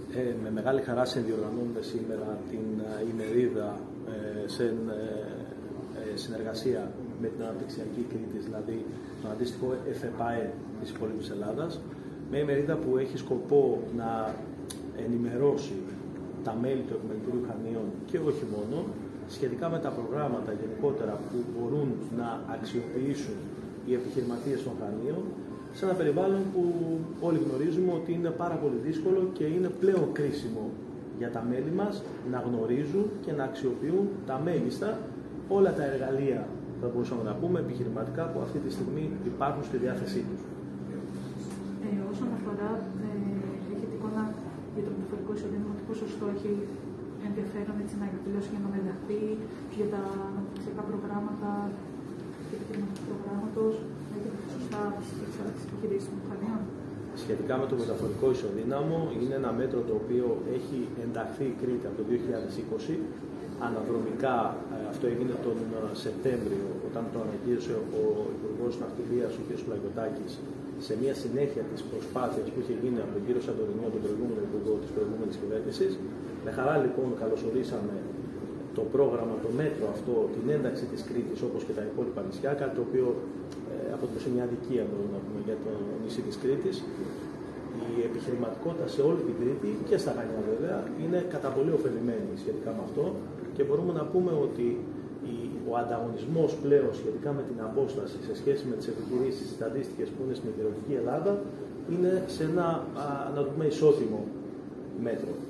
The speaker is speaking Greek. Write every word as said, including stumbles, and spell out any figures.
Ε, με μεγάλη χαρά συνδιοργανώνουμε σήμερα την ημερίδα ε, σε ε, συνεργασία με την Αναπτυξιακή Κρήτης, δηλαδή το αντίστοιχο ΕΦΕΠΑΕ της υπόλοιπης Ελλάδας. Μια ημερίδα που έχει σκοπό να ενημερώσει τα μέλη του Επιμελητηρίου Χανίων και όχι μόνο, σχετικά με τα προγράμματα γενικότερα που μπορούν να αξιοποιήσουν οι επιχειρηματίες των Χανίων, σε ένα περιβάλλον που όλοι γνωρίζουμε ότι είναι πάρα πολύ δύσκολο και είναι πλέον κρίσιμο για τα μέλη μας να γνωρίζουν και να αξιοποιούν τα μέγιστα όλα τα εργαλεία, θα μπορούσαμε να πούμε, επιχειρηματικά που αυτή τη στιγμή υπάρχουν στη διάθεσή τους. Ε, όσον αφορά, ε, έχετε εικόνα για το μεταφορικό εισοδήμα, ότι ποσοστό έχει ενδιαφέρον έτσι, να εκδηλώσει για να μεταχθεί για τα αναπτυξιακά προγράμματα και επιχειρηματικού προγράμματος, έχετε ποσοστά της επιχειρήσης των Χανίων? Σχετικά με το μεταφορικό ισοδύναμο, είναι ένα μέτρο το οποίο έχει ενταχθεί η Κρήτη από το δύο χιλιάδες είκοσι. Αναδρομικά αυτό έγινε τον Σεπτέμβριο, όταν το ανακοίνωσε ο Υπουργός Ναυτιλίας, ο κ. Πλαγιωτάκης, σε μια συνέχεια της προσπάθειας που είχε γίνει από τον κύριο Σαντορινό, τον προηγούμενο Υπουργό της προηγούμενης κυβέρνησης. Με χαρά λοιπόν καλωσορίσαμε το πρόγραμμα, το μέτρο αυτό, την ένταξη της Κρήτης όπως και τα υπόλοιπα νησιά, κάτι το οποίο ε, αποτελούσε μια αδικία μπορούμε να πούμε, για το νησί της Κρήτης. Η επιχειρηματικότητα σε όλη την Κρήτη και στα Χανιά βέβαια είναι κατά πολύ ωφελημένη σχετικά με αυτό και μπορούμε να πούμε ότι η, ο ανταγωνισμός πλέον σχετικά με την απόσταση σε σχέση με τις επιχειρήσεις τις αντίστοιχες που είναι στην υπηρετική Ελλάδα είναι σε ένα, α, να το πούμε, ισότιμο μέτρο.